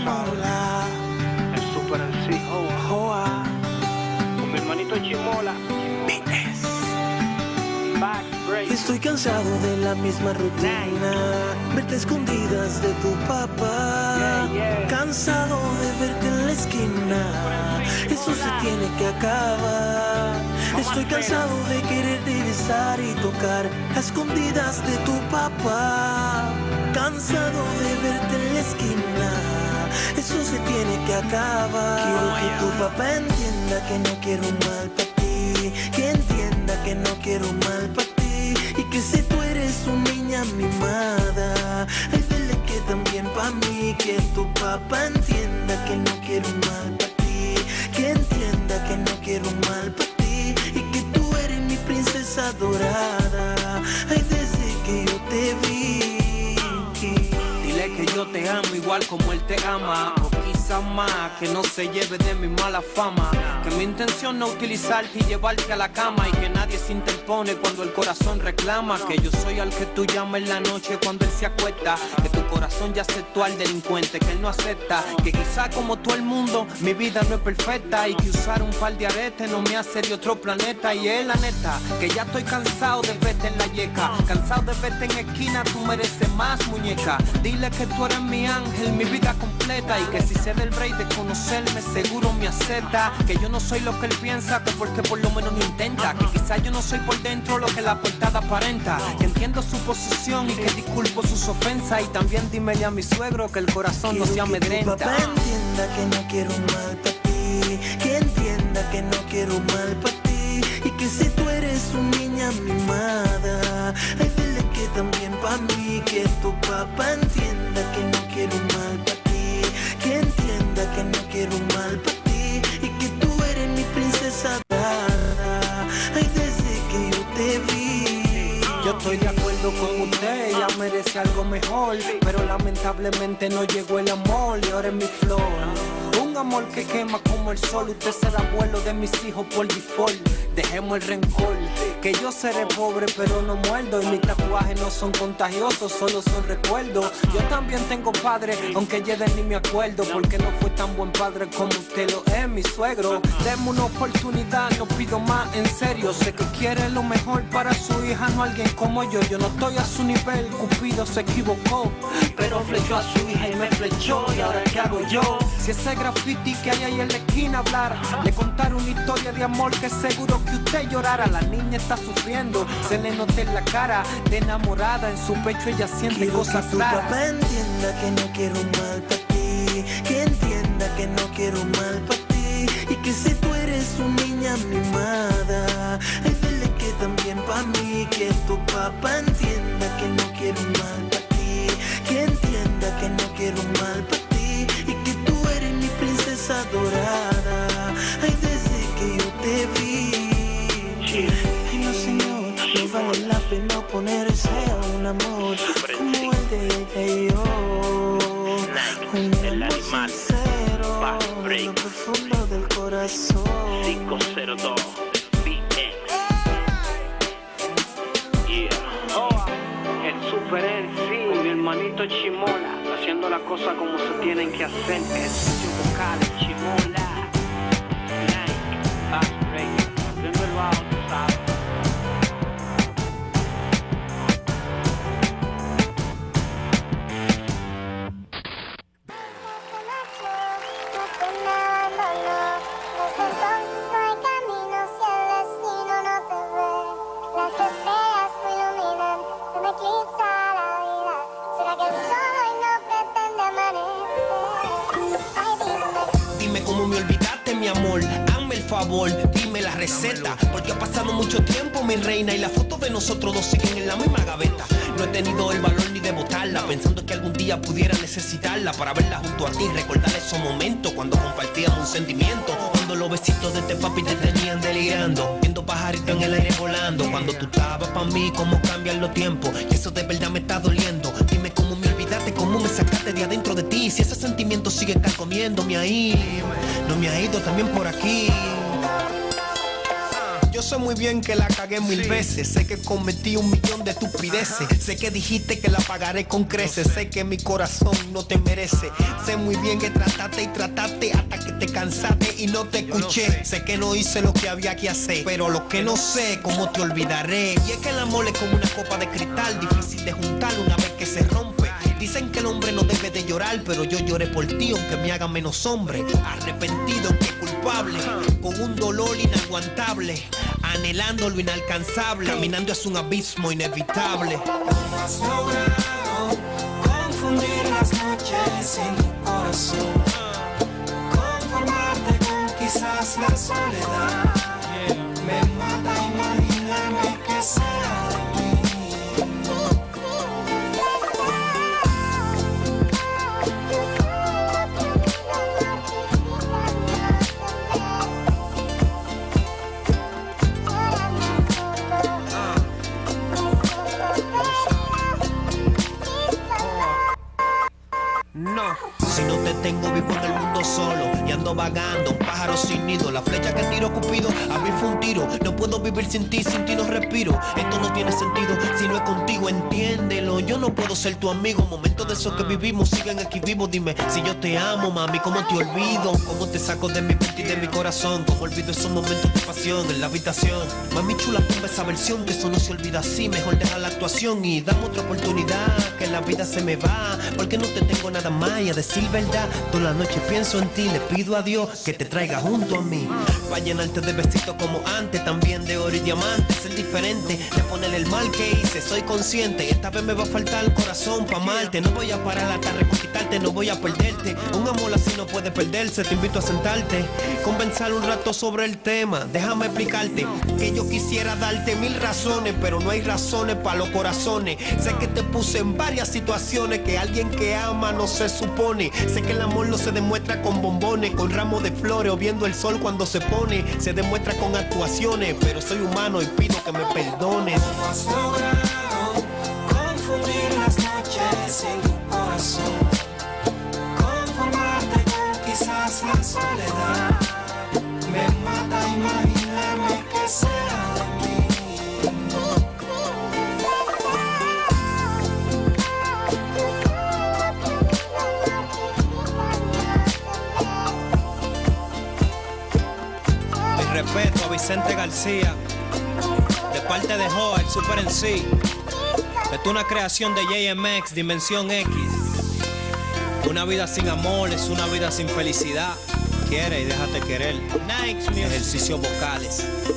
Chimola. El Super MC Joa. con mi hermanito Chimola. Estoy cansado de la misma rutina, verte escondidas de tu papá. Cansado de verte en la esquina, eso se tiene que acabar. Estoy cansado de quererte besar y tocar a escondidas de tu papá. Cansado de verte en la esquina, eso se tiene que acabar. Quiero que tu papá entienda que no quiero mal para ti, que entienda que no quiero mal para ti. Y que si tú eres una niña mimada, ay, dile que también pa' mí. Que tu papá entienda que no quiero mal pa' ti, que entienda que no quiero mal pa' ti. Y que tú eres mi princesa dorada, ay, desde que yo te vi. Dile que yo te amo igual como él te ama, o quizá más, que no se lleve de mi mala fama. Que mi intención no utilizarte y llevarte a la cama, y que nadie se interpone cuando el corazón reclama. Que yo soy al que tú llamas en la noche cuando él se acuesta. Que tu corazón ya aceptó al delincuente que él no acepta. Que quizá como todo el mundo mi vida no es perfecta, y que usar un par de aretes no me hace de otro planeta. Y es la neta que ya estoy cansado de verte en la yeca, cansado de verte en esquina, tú mereces más, muñeca. Dile que tú eres mi ángel, mi vida completa, y que si se da el break de conocerme seguro me acepta. Que yo no soy lo que él piensa, que porque por lo menos no intenta. Que quizá yo no soy por dentro lo que la portada aparenta. Que entiendo su posición y que disculpo sus ofensas. Y también dímele a mi suegro que el corazón no se amedrenta. Que tu papá entienda que no quiero mal para ti, que entienda que no quiero mal para ti. Y que si tú eres una niña mimada, ay, dile que también pa' mí. Que tu papá entienda que no quiero mal para ti, que entienda que no quiero mal para ti. Y que tú eres mi princesa dorada, ay, desde que yo te vi. Yo estoy de acuerdo con usted, ella merece algo mejor, pero lamentablemente no llegó el amor y ahora es mi flor. Un amor que quema como el sol, usted será abuelo de mis hijos por default. Dejemos el rencor, que yo seré pobre pero no muerdo. Y mis tatuajes no son contagiosos, solo son recuerdos. Yo también tengo padre, aunque ya de ni me acuerdo, porque no fue tan buen padre como usted lo es, mi suegro. Deme una oportunidad, no pido más, en serio. Sé que quiere lo mejor para su hija, no alguien como yo. Yo no estoy a su nivel, Cupido se equivocó, pero flechó a su hija y me flechó. ¿Y ahora qué hago yo? Si ese graffiti que hay ahí en la esquina hablara, le contar una historia de amor que seguro que usted llorara. La niña está sufriendo, se le nota en la cara de enamorada, en su pecho ella siente quiero cosas que tu raras. papá entienda que no quiero mal para ti, que entienda que no quiero mal para ti. Y que si tú eres una niña mimada, ay, dile que también pa' mí. Que tu papá entienda que no quiero mal para ti, que entienda que no quiero mal para ti. Y que tú eres mi princesa dorada, ay, desde que yo te vi. Ay, no, señor, no vale la pena oponerse a un amor como el de ella y yo. Un amor sincero, en lo profundo del corazón. 502 BX. Yeah. El Super MC con mi hermanito Chimola, haciendo las cosas como se tienen que hacer. Estudio vocal, Chimola. Nike, Bass Radio, Denver Out, ¿sabes? Dime cómo me olvidaste, mi amor, hazme el favor, dime la receta, porque ha pasado mucho tiempo, mi reina, y las fotos de nosotros dos siguen en la misma gaveta. No he tenido el valor ni de botarla, pensando que algún día pudiera necesitarla para verla junto a ti, recordar esos momentos cuando compartíamos un sentimiento, cuando los besitos de este papi te tenían delirando, viendo pajaritos en el aire volando, cuando tú estabas pa' mí, cómo cambian los tiempos, y eso de verdad me está doliendo. Dime cómo me olvidaste, cómo me sacaste de adentro de ti, si ese sentimiento sigue carcomiéndome ahí, no me ha ido también por aquí. Yo sé muy bien que la cagué 1000 veces. Sé que cometí 1.000.000 de estupideces. Sé que dijiste que la pagaré con creces. Sé que mi corazón no te merece. Sé muy bien que trataste y trataste hasta que te cansaste y no te escuché. Sé que no hice lo que había que hacer, pero lo que no sé, cómo te olvidaré. Y es que el amor es como una copa de cristal, difícil de juntar una vez que se rompe. Dicen que el hombre no debe de llorar, pero yo lloré por ti aunque me haga menos hombre. Arrepentido aunque culpable, con un dolor inaguantable, anhelando lo inalcanzable, caminando es un abismo inevitable. ¿Cómo has logrado confundir las noches en tu corazón? Conformarte con quizás la soledad. Me mata imaginarme que será de mí. No. Si no te tengo vivo en el mundo solo y ando vagando, un pájaro sin nido. La flecha que tiro Cupido a mí fue un tiro. No puedo vivir sin ti no respiro. Esto no tiene sentido si no es contigo, entiéndelo. Yo no puedo ser tu amigo. Momentos de esos que vivimos siguen aquí vivos. Dime si yo te amo, mami, ¿cómo te olvido? ¿Cómo te saco de mi mente y de mi corazón? ¿Cómo olvido esos momentos de pasión en la habitación? Mami chula, tumba esa versión, que eso no se olvida así. Mejor deja la actuación y dame otra oportunidad, que la vida se me va, porque no te tengo nada más. Y a decir verdad, toda la noche pienso en ti. Le pido a Dios que te traiga junto a mí, pa' llenarte de besitos como antes, también de oro y diamantes. Ser diferente, de ponerle el mal que hice, soy consciente. Y esta vez me va a faltar el corazón pa' amarte. No voy a parar hasta reconquistarte, no voy a perderte. Un amor así no puede perderse. Te invito a sentarte, conversar un rato sobre el tema. Déjame explicarte que yo quisiera darte 1000 razones, pero no hay razones para los corazones. Sé que te puse en varias situaciones que alguien que ama no se supone. Sé que el amor no se demuestra con bombones, con ramos de flores o viendo el sol cuando se pone. Se demuestra con actuaciones, pero soy humano y pido que me perdones. ¿Cómo has logrado confundir las noches en tu corazón? Conformarte con quizás la soledad. Me mata imaginarme que será de mí. Respeto a Vicente García, de parte de Joa, el Super MC. Esto es una creación de JMX, Dimensión X. Una vida sin amor es una vida sin felicidad. Quiere y déjate querer. Ejercicios vocales.